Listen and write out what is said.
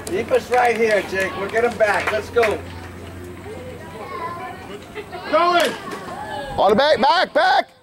Keep us right here, Jake. We'll get him back. Let's go. Going! On the back, back, back!